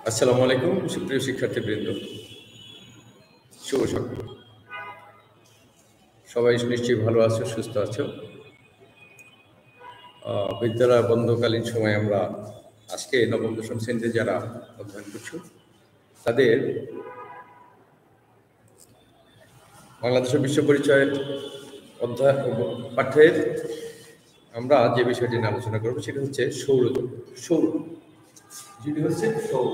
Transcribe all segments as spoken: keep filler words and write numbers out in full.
আসসালামু আলাইকুম সুপ্রিয় শিক্ষার্থীবৃন্দ, শুভ সকাল। সবাই নিশ্চয়ই ভালো আছো, সুস্থ আছো। বিদ্যালয় বন্ধকালীন সময় আমরা আজকে নবম দশম শ্রেণীতে যারা অধ্যয়ন করছো তাদের বাংলাদেশের বিশ্ব পরিচয়ের অধ্যায় পাঠ্যের আমরা যে বিষয়টি নিয়ে আলোচনা করবো সেটা হচ্ছে সৌরজগৎ। সৌর যেটি হচ্ছে সৌর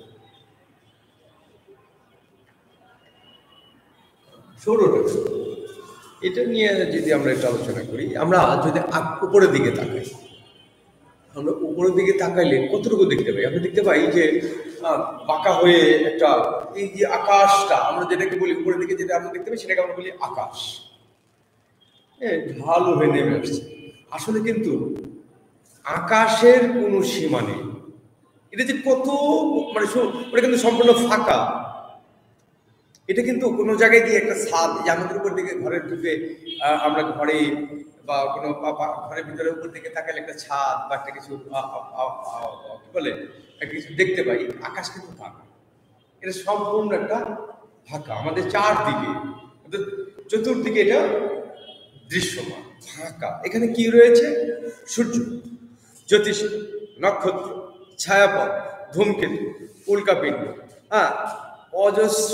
সৌরজগৎ এটা নিয়ে যদি আমরা একটু আলোচনা করি, আমরা যদি উপরের দিকে তাকাই, আমরা উপরের দিকে তাকাইলে কতটুকু দেখতে পাই? আমরা দেখতে পাই যে বাঁকা হয়ে একটা এই যে আকাশটা, আমরা যেটাকে বলি উপরের দিকে যেটা আমরা দেখতে পাই সেটাকে আমরা বলি আকাশ, হ্যাঁ, ঢালু হয়ে নেমে আসছে। আসলে কিন্তু আকাশের কোনো সীমা নেই। এটা যে কত মানে ওটা কিন্তু সম্পূর্ণ ফাঁকা। এটা কিন্তু কোনো জায়গায় গিয়ে একটা ছাদ, আমাদের উপর দিকে ঘরের ঢুকে আমরা ঘরে বা কোনো ঘরের ভিতরে উপর দিকে তাকালে একটা ছাদ বা একটা কিছু কি বলে একটা কিছু দেখতে পাই। আকাশ কিন্তু ফাঁকা, এটা সম্পূর্ণ একটা ফাঁকা। আমাদের চারদিকে চতুর্দিকে এটা দৃশ্যমান ফাঁকা। এখানে কি রয়েছে? সূর্য, জ্যোতিষ, নক্ষত্র, ছায়াপথ, ধূমকেতু, উল্কাপিণ্ড, হ্যাঁ, অজস্র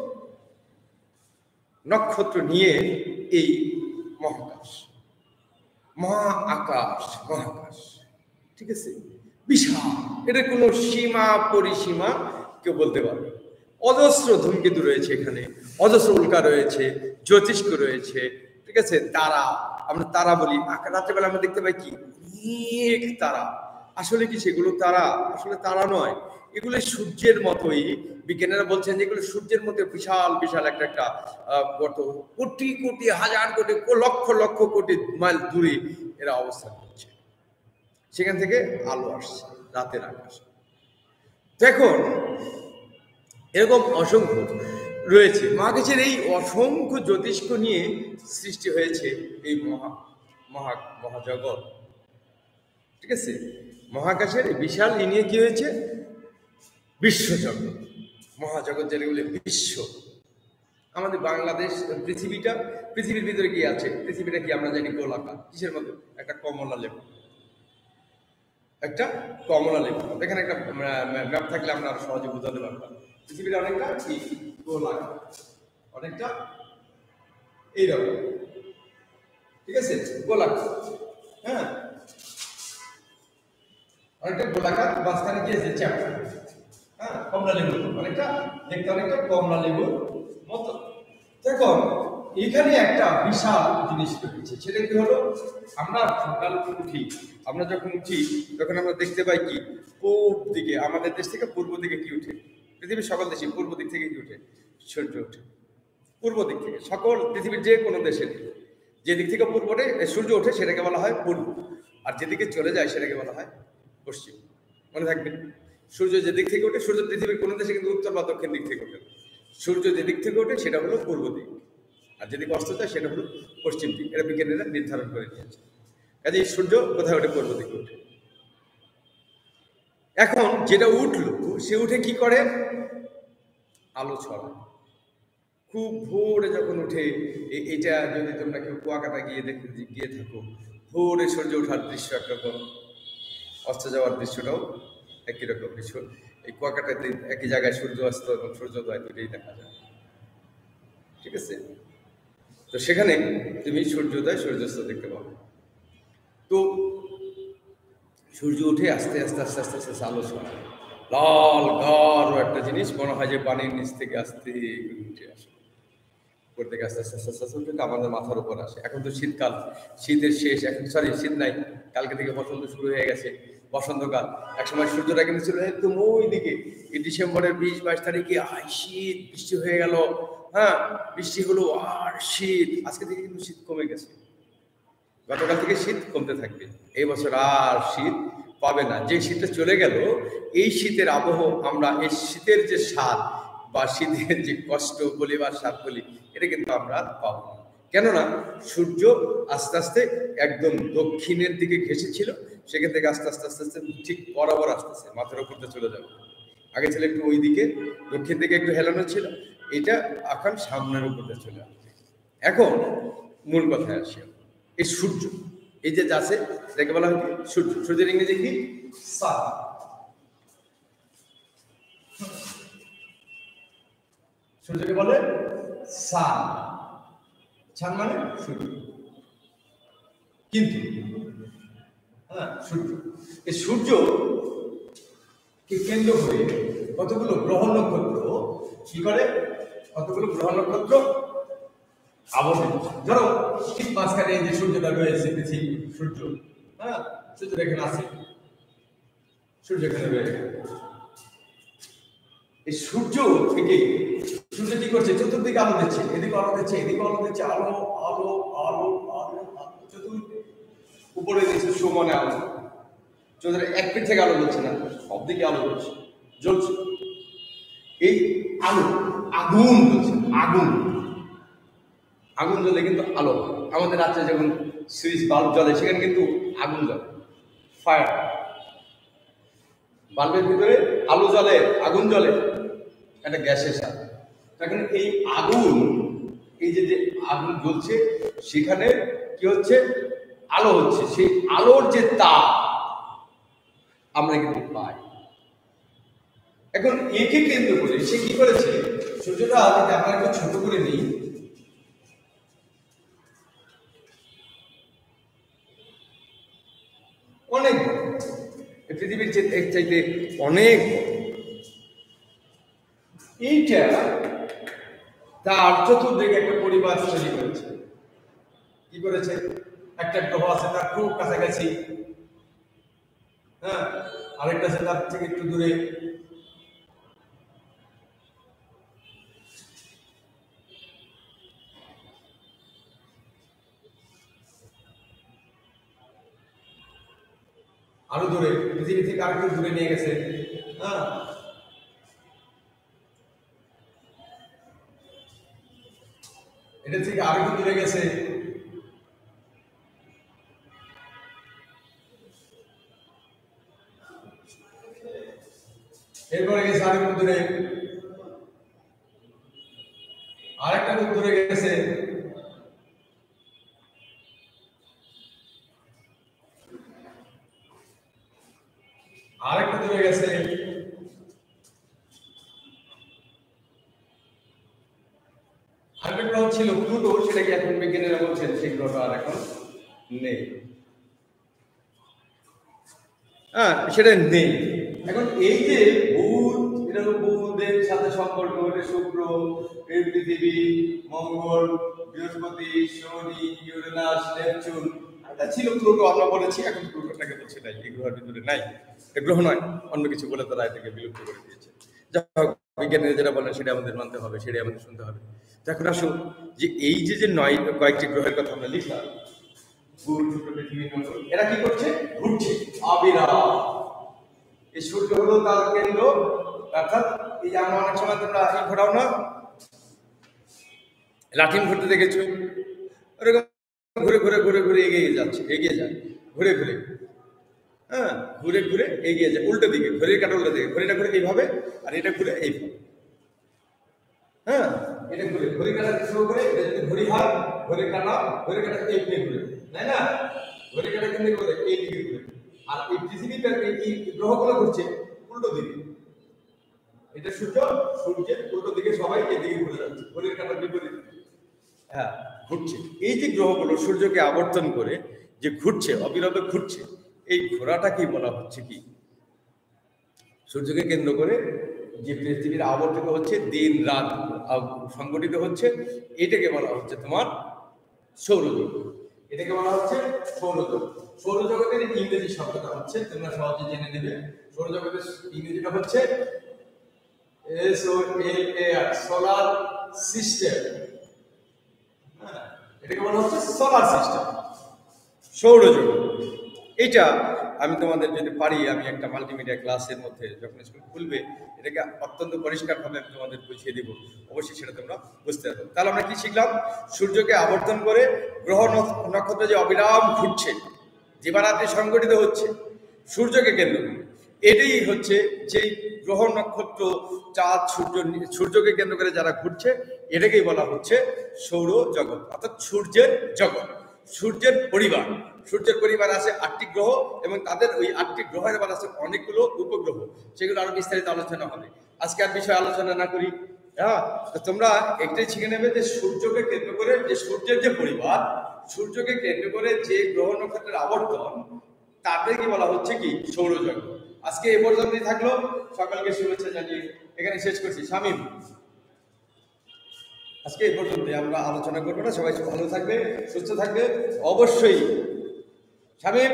নক্ষত্র নিয়ে এই মহাকাশ, মহা আকাশ, মহাকাশ, ঠিক আছে, বিশাল। এটার কোনো সীমা পরিসীমা কেউ বলতে পারবে। অজস্র ধূমকেতু রয়েছে এখানে, অজস্র উল্কা রয়েছে, জ্যোতিষ্ক রয়েছে, ঠিক আছে, তারা, আমরা তারা বলি। রাত্রেবেলা আমরা দেখতে পাই কি অনেক তারা। আসলে কি সেগুলো তারা? আসলে তারা নয়, এগুলো সূর্যের মতোই। বিজ্ঞানীরা বলছেন যে এগুলো সূর্যের মতো বিশাল বিশাল একটা একটা গত কোটি কোটি হাজার কোটি লক্ষ লক্ষ কোটি মাইল দূরে এরা অবস্থান করছে। সেখান থেকে আলো আসছে রাতের আকাশে। দেখুন, এরকম অসংখ্য রয়েছে। মহাকাশের এই অসংখ্য জ্যোতিষ্ক নিয়ে সৃষ্টি হয়েছে এই মহা মহা মহাজগৎ, ঠিক আছে। মহাকাশের বিশাল ই নিয়ে কি হয়েছে? বিশ্বজগৎ, মহাজগৎ, যেটা বলে বিশ্ব। আমাদের বাংলাদেশ, পৃথিবীটা, পৃথিবীর ভিতরে কি আছে? পৃথিবীটা কি আমরা জানি গোলাকার। কিসের মতো? একটা কমলা লেবু, একটা কমলা লেবু। এখানে একটা ম্যাপ থাকলে আমরা আরো সহজে বোঝাতে পারতাম। পৃথিবীটা অনেকটা কি গোলাকার, অনেকটা এইরকম, ঠিক আছে, গোলাকার, হ্যাঁ, অনেকটা গোলাকার। মাঝখানে কি আছে? চ্যাপ্টা, হ্যাঁ, কমলা লেবু, অনেকটা দেখতে অনেকটা কমলা লেবুর মতো। দেখো, এখানে একটা বিশাল জিনিস রয়েছে। সেটা কি হলো? আমরা সকাল উঠি, আমরা যখন উঠি তখন আমরা দেখতে পাই কি পূর্ব দিকে, আমাদের দেশ থেকে পূর্ব দিকে কি উঠে? পৃথিবীর সকল দেশে পূর্ব দিক থেকে কি উঠে? সূর্য ওঠে পূর্ব দিক থেকে। সকল পৃথিবীর যে কোনো দেশে যে দিক থেকে পূর্ব ওঠে, সূর্য ওঠে, সেটাকে বলা হয় পূর্ব। আর যেদিকে চলে যায় সেটাকে বলা হয় পশ্চিম। মনে থাকবে, সূর্য যে দিক থেকে ওঠে, সূর্য পৃথিবীর কোনো দেশে কিন্তু উত্তর বা দক্ষিণ দিক থেকে ওঠে। সূর্য যে দিক থেকে ওঠে সেটা হলো পূর্ব দিক, আর যেদিকে অস্ত যায় সেটা হলো পশ্চিম দিক। এটা বিজ্ঞানীরা নির্ধারণ করে নিয়েছে। কাজে সূর্য কোথায় ওঠে? পূর্ব দিকে ওঠে। এখন যেটা উঠলো, সে উঠে কি করে? আলো ছড়ায়। খুব ভোরে যখন উঠে, এটা যদি তোমরা কেউ কুয়াকাটা গিয়ে দেখতে গিয়ে থাকো, ভোরে সূর্য ওঠার দৃশ্য একরকম, অস্ত যাওয়ার দৃশ্যটাও একই রকম দৃশ্য। এই কুয়াকাটাতে একই জায়গায় সূর্য অস্ত এবং সূর্যোদয় দুটোই দেখা যায়, ঠিক আছে। তো সেখানে তুমি সূর্যোদয় সূর্যাস্ত দেখতে পাবে। তো সূর্য উঠে আস্তে আস্তে আস্তে আস্তে আস্তে আলো ছড়ায়, লাল গাঢ় একটা জিনিস, মনে হয় যে পানির নিচ থেকে আস্তে উঠে আসে, উপর থেকে আস্তে আস্তে আস্তে আস্তে উঠে আমাদের মাথার উপর আসে। এখন তো শীতকাল, শীতের শেষ, এখন সরি শীত নাই, কালকে থেকে বসন্ত শুরু হয়ে গেছে, বসন্তকাল। একসময় সূর্যটা কিন্তু ছিল একদম ওই দিকে। এই ডিসেম্বরের বিশ বাইশ তারিখে আই শীত, বৃষ্টি হয়ে গেল, হ্যাঁ, বৃষ্টি হলো আর শীত। আজকে থেকে কিন্তু শীত কমে গেছে, গতকাল থেকে শীত কমতে থাকবে। এই বছর আর শীত পাবে না। যে শীতটা চলে গেল, এই শীতের আবহ, আমরা এই শীতের যে স্বাদ বা শীতের যে কষ্ট বলি বা স্বাদ বলি, এটা কিন্তু আমরা পাবো না। কেননা সূর্য আস্তে আস্তে একদম দক্ষিণের দিকে ঘেঁষেছিল, সেখান থেকে আস্তে আস্তে আস্তে আস্তে ঠিক বরাবর আসতেছে, মাথার উপরটা চলে যাবে। আগে ছিল একটু ওই দিকে, দক্ষিণ দিকে একটু হেলানো ছিল, এটা এখন সামনের উপরে চলে আসবে। এখন মূল কথায় আসি, এই সূর্য, এই যে যাচ্ছে এটাকে বলা হয় সূর্য। সূর্যের ইংরেজি কি? সান। সূর্যকে বলে সান। সান মানে সূর্য। কিন্তু হ্যাঁ সূর্য, এই সূর্য কে কেন্দ্র করে কতগুলো গ্রহ নক্ষত্র কি করে, কতগুলো গ্রহ নক্ষত্র আবর্তিত। ধরো ঠিক মাঝখানে এই যে সূর্যটা রয়েছে, পৃথিবী সূর্য, হ্যাঁ সূর্য এখানে আছে, সূর্য এখানে রয়েছে। এই সূর্য থেকে সূর্য কি করছে? চতুর্দিকে আলো দিচ্ছে, এদিকে আলো দিচ্ছে, এদিকে আলো দিচ্ছে, আলো আলো আলো আলো চতুর্দিকে, উপরে দিচ্ছে সমানে আলো। চন্দ্রের এক পিঠ থেকে আলো জ্বলছে না, সব দিকে আলো জ্বলছে, জ্বলছে। এই আলো আগুন জ্বলছে, আগুন আগুন জ্বলে কিন্তু আলো। আমাদের রাত্রে যখন সুইচ বাল্ব জ্বলে সেখানে কিন্তু আগুন জ্বলে, ফায়ার। বাল্বের ভিতরে আলো জ্বলে, আগুন জ্বলে, একটা গ্যাসের সাথে। এখন এই আগুন, এই যে যে আগুন জ্বলছে সেখানে কি হচ্ছে? আলো হচ্ছে। সেই আলোর যে তাপ আমরা কিন্তু পাই। এখন একে কেন্দ্র করে সে কি করেছে? সূর্যটা যদি আমরা একটু ছোট করে নিই, অনেক পৃথিবীর চাইতে অনেক, এইটা তার চতুর্দিকে একটা পরিবার তৈরি করেছে। কি করেছে? একটা গ্রহ আছে তার খুব কাছাকাছি, হ্যাঁ, আরেকটা আছে তার থেকে একটু দূরে, আরো দূরে, পৃথিবী থেকে আরেকটু দূরে নিয়ে গেছে, হ্যাঁ, এটা থেকে আরেকটু দূরে গেছে, এরপরে গেছে আরেকটু দূরে, আরেকটা দূরে গেছে, আরেকটা দূরে গেছে, আরেকটা গ্রহ ছিল প্লুটো, সেটা কি এখন বিজ্ঞানীরা বলছেন সেই গ্রহটা আর এখন নেই, হ্যাঁ সেটা নেই। এখন এই যে বুধ, এটা হলো বুধের সাথে সম্পর্ক, এটা শুক্র, এই পৃথিবী, মঙ্গল, বৃহস্পতি, শনি, ইউরেনাস, নেপচুন, এটা ছিল প্লুটো, আমরা বলেছি। এখন প্লুটোটাকে বলছে নাই, এই গ্রহের ভিতরে নাই, এই গ্রহ নয়, অন্য কিছু বলে তারা এটাকে বিলুপ্ত করে দিয়েছে। যাই হোক, বিজ্ঞানীরা যেটা বলেন সেটা আমাদের মানতে হবে, সেটাই আমাদের শুনতে হবে। তো এখন আসুন যে এই যে যে নয় কয়েকটি গ্রহের কথা আমরা লিখলাম, বুধ, শুক্র, পৃথিবী, মঙ্গল, এরা কি করছে? ঘুরছে অবিরাম। এই সূর্য হলো তার কেন্দ্র, অর্থাৎ এই যে আমরা অনেক সময় তোমরা এই ঘোরাও না, লাঠিম ঘুরতে দেখেছো, ওরকম ঘুরে ঘুরে ঘুরে ঘুরে এগিয়ে যাচ্ছে, এগিয়ে যায় ঘুরে ঘুরে, হ্যাঁ ঘুরে ঘুরে এগিয়ে যায় উল্টো দিকে, ঘড়ির কাটা উল্টো দিকে, ঘড়িটা ঘুরে এইভাবে আর এটা ঘুরে এইভাবে, হ্যাঁ এটা ঘুরে ঘড়ির কাটা শুরু করে, এটা যদি ঘড়ি হয় ঘড়ির কাটা, ঘড়ির কাটা এই দিকে ঘুরে, তাই না? ঘড়ির কাটা কিন্তু ঘুরে এই দিকে ঘুরে, আর এই পৃথিবীটা এই গ্রহগুলো ঘুরছে উল্টো দিকে। এটা সূর্য, সূর্যের উল্টো দিকে সবাই এদিকে ঘুরে যাচ্ছে, ঘড়ির কাটার বিপরীত, হ্যাঁ ঘুরছে। এই যে গ্রহগুলো সূর্যকে আবর্তন করে যে ঘুরছে, অবিরত ঘুরছে, এই ঘোরাটা কি বলা হচ্ছে? কি সূর্যকে কেন্দ্র করে যে পৃথিবীর আবর্তিত হচ্ছে, দিন রাত সংগঠিত হচ্ছে, এটাকে বলা হচ্ছে তোমার সৌরজগৎ। এটাকে বলা হচ্ছে সৌরজগৎ। সৌরজগতের ইংরেজি শব্দটা হচ্ছে, তোমরা সহজে জেনে নেবে, সৌরজগতের ইংরেজিটা হচ্ছে S O L A R, solar system. হ্যাঁ, এটাকে বলা হচ্ছে সোলার সিস্টেম, সৌরজগৎ। এটা আমি তোমাদের যদি পারি, আমি একটা মাল্টিমিডিয়া ক্লাসের মধ্যে যখন স্কুল খুলবে, এটাকে অত্যন্ত পরিষ্কারভাবে আমি তোমাদের বুঝিয়ে দেবো, অবশ্যই সেটা তোমরা বুঝতে পারবে। তাহলে আমরা কি শিখলাম? সূর্যকে আবর্তন করে গ্রহ নক্ষত্র যে অবিরাম ঘুরছে, দিবারাত্রি সংগঠিত হচ্ছে, সূর্যকে কেন্দ্র করে। এটাই হচ্ছে যেই গ্রহ নক্ষত্র চাঁদ সূর্য সূর্যকে কেন্দ্র করে যারা ঘুরছে এটাকেই বলা হচ্ছে সৌর জগৎ, অর্থাৎ সূর্যের জগৎ, সূর্যের পরিবার। সূর্যের পরিবার আছে আটটি গ্রহ এবং তাদের ওই আটটি গ্রহের এবার আছে অনেকগুলো উপগ্রহ, সেগুলো আরো বিস্তারিত আলোচনা হবে। আজকে আর বিষয়ে আলোচনা না করি। হ্যাঁ, তো তোমরা একটাই শিখে নেবে যে সূর্যকে কেন্দ্র করে যে সূর্যের যে পরিবার, সূর্যকে কেন্দ্র করে যে গ্রহ নক্ষত্রের আবর্তন, তাদেরকে বলা হচ্ছে কি সৌরজগৎ। আজকে এ পর্যন্তই থাকলো, সকালকে শুভেচ্ছা জানিয়ে এখানে শেষ করছি। শামীম, আজকে এই পর্যন্তই, আমরা আলোচনা করবো না। সবাই ভালো থাকবে, সুস্থ থাকবে অবশ্যই। শামীম,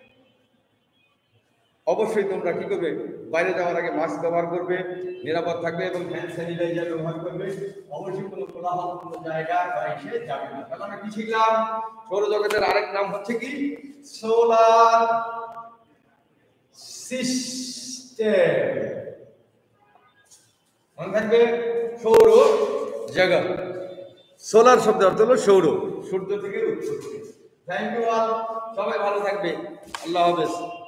অবশ্যই তোমরা কি করবে, বাইরে যাওয়ার আগে মাস্ক ব্যবহার করবে, নিরাপদ থাকবে এবং হ্যান্ড স্যানিটাইজার ব্যবহার করবে। অবশ্যই কোনো কোলাহল কোনো জায়গা বাইরে যাবে না। তাহলে আমরা কি শিখলাম? সৌরজগতের আরেক নাম হচ্ছে কি সোলার সিস্টেম। মনে থাকবে, সৌর জগৎ। সোলার শব্দের অর্থ হলো সৌর, সূর্য থেকে উৎপত্তি। থ্যাংক ইউ অল, সবাই ভালো থাকবে। আল্লাহ হাফেজ।